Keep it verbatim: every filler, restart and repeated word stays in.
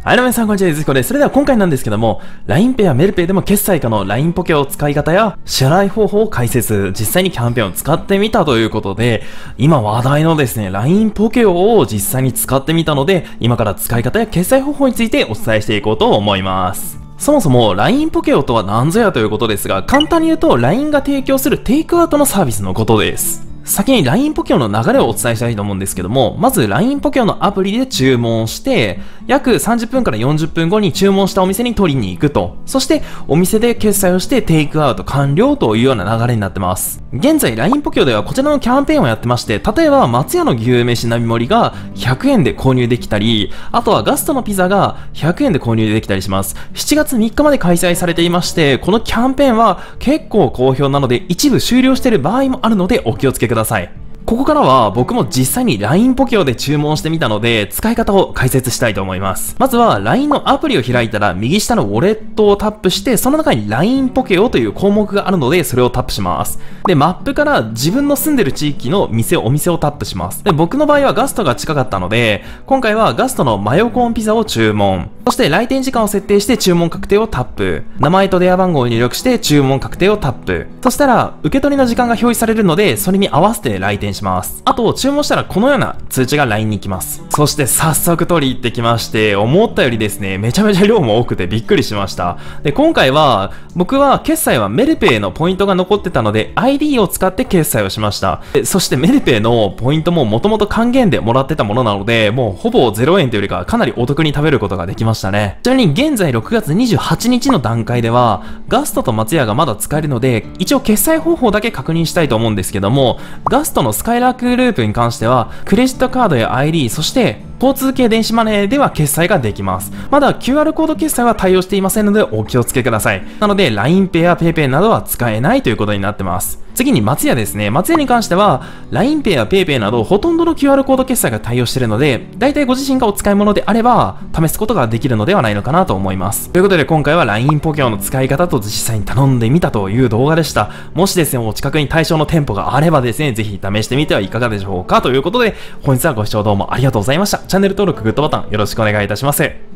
はい、皆さんこんにちは、ずきこです。それでは今回なんですけども、ライン Pay やメルペイでも決済可能 ライン ポケを使い方や支払い方法を解説、実際にキャンペーンを使ってみたということで、今話題のですね、ライン ポケを実際に使ってみたので、今から使い方や決済方法についてお伝えしていこうと思います。そもそも ライン ポケオとは何ぞやということですが、簡単に言うと ライン が提供するテイクアウトのサービスのことです。先に ライン ポケオの流れをお伝えしたいと思うんですけども、まず ライン ポケオのアプリで注文して、約さんじゅっぷんからよんじゅっぷんごに注文したお店に取りに行くと。そして、お店で決済をしてテイクアウト完了というような流れになってます。現在 ライン ポケオではこちらのキャンペーンをやってまして、例えば松屋の牛飯並盛りがひゃくえんで購入できたり、あとはガストのピザがひゃくえんで購入できたりします。しちがつみっかまで開催されていまして、このキャンペーンは結構好評なので、一部終了している場合もあるのでお気をつけください。ここからは僕も実際に ライン ポケオで注文してみたので使い方を解説したいと思います。まずは ライン のアプリを開いたら右下のウォレットをタップしてその中に ライン ポケオという項目があるのでそれをタップします。で、マップから自分の住んでる地域の店を、お店をタップします。で、僕の場合はガストが近かったので今回はガストのマヨコーンピザを注文。そして来店時間を設定して注文確定をタップ。名前と電話番号を入力して注文確定をタップ。そしたら受け取りの時間が表示されるのでそれに合わせて来店します。あと注文したらこのような通知が ライン に来ます。そして早速取り行ってきまして、思ったよりですね、めちゃめちゃ量も多くてびっくりしました。で、今回は僕は決済はメルペイのポイントが残ってたので アイディー を使って決済をしました。で、そしてメルペイのポイントももともと還元でもらってたものなので、もうほぼゼロえんというよりかかなりお得に食べることができましたね。ちなみに現在ろくがつにじゅうはちにちの段階ではガストと松屋がまだ使えるので、一応決済方法だけ確認したいと思うんですけども、ガストのスカイラークグループに関してはクレジットカードや アイディー、そして交通系電子マネーでは決済ができます。まだ キューアール コード決済は対応していませんのでお気をつけください。なので ライン ペイや PayPay などは使えないということになってます。次に松屋ですね。松屋に関しては ライン ペイや PayPay などほとんどの キューアール コード決済が対応しているので、だいたいご自身がお使い物であれば試すことができるのではないのかなと思います。ということで今回は ライン ポケオの使い方と実際に頼んでみたという動画でした。もしですね、お近くに対象の店舗があればですね、ぜひ試してみてはいかがでしょうかということで、本日はご視聴どうもありがとうございました。チャンネル登録、グッドボタンよろしくお願いいたします。